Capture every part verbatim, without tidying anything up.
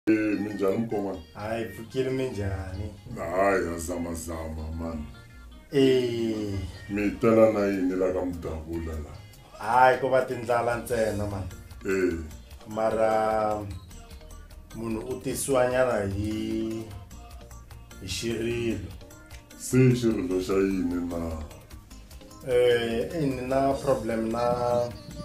Minjani mkongwana? Hayi pfukile minjani? Hayi azama zama man. Eh, Mi tela na yini la ka Mdabula la? hayi ko va tindlala ntsena man. Eh, Mara munhu u tisiwa nyana hi hi xirilo. se xirilo xa yini na? Eh, ni na problem na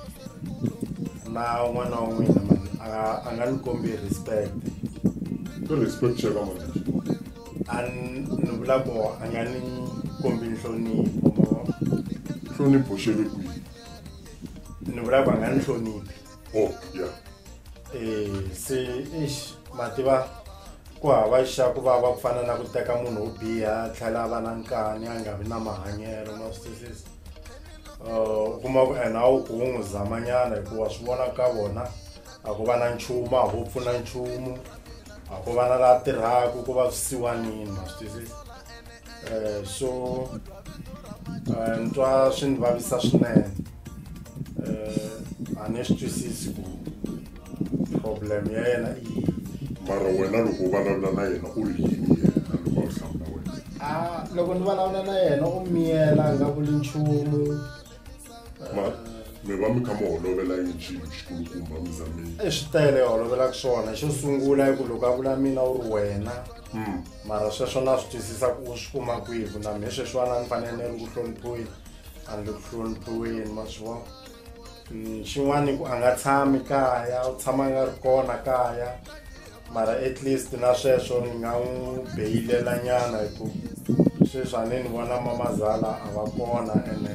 na n'wana wa n'wina man. A a nga ni kombi respect. Ku respect xa ka manje. A ni vula ku a nga ni kombi nhlonipho mo. Hlonipho xele kwihi? Ni vula ku a nga ni hloniphi. Oh, yeah. Eh, se ish mativa ku hava xa ku vava ku fana na ku teka munhu wo biha tlhela va na nkani a nga vi na mahanyelo ma swi twisisa. Uh, kuma ku ena a wu ku n'wi zamanyana hikuva swi vona ka vona a ku va na nchumu a vo pfuna nchumu a ku va na laha tirhaku ku va swisiwanini ma swi twisisa. Eh, so uh, ni twa swi ni vavisa swinene. Eh, a ni swi twisisi ku problem ya yena i Mara wena loko u vulavula na yena u yini yena loko a hlamba wena? ah loko ni vulavula na yena u miyela a nga vuli nchumu. Ma mi va mi kha mi holovela yini xilo xikulukumba mi za mi? I swi tele holovelaka swona. Xo sungula i ku loko a vula mina u ri wena Mm. mara sweswo na swi twisisa ku u swi kuma kwihi ku na me sweswiwana ni fanele ni ri ku hloniphiweni a ni le ku hloniphiweni ma swi vona. Mm, xin'wana i ku a nga tshami kaya u tshama a nga ri kona kaya mara at least na sweswo ni nga n'wi beyilela nyana hi ku sweswi a ni ni vona mamazala a va kona ene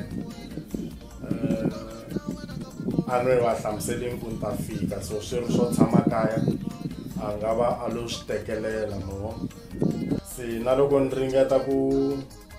uh, a ni va hlamuseleni ku ni ta fika so swi ri swo tshama kaya a nga va a lo swi tekelela mo. Se na loko ni ringeta ku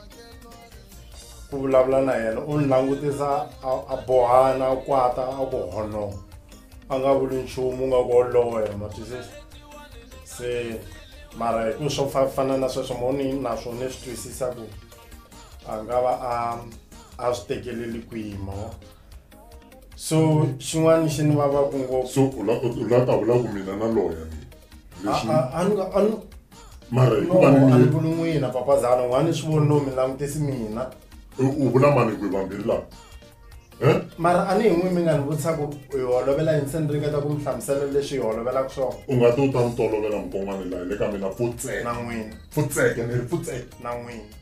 ku vulavula na yena u ni langutisa a bohana a kwata a ku hono a nga vuli nchumu nga ku oloya ma twisisa. Se mara hi ku swo fana na sweswo mo ni naswona swi twisisa ku a nga va a a swi tekeleli kwihi mo. So xin'wana xi ni vavaku ngopfu. So u la u la ta vula ku mina na loya ni. Leswi a ni a ni mara no hikuva a ni ni vuli n'wina papazana n'wana swi voni no mi langutisi mina. u vula mani ku vambirhi la? Eh? Mara a ni hi n'wi mi nga ni vutisa ku hi holovela yini se ni ringeta ku mi hlamusela leswi hi holovelaka swona. U nga ti u ta ni tolovela mukongwana laha le ka mina pfutseka. Na n'wina Pfutseke ni ri pfutseke. na n'wina.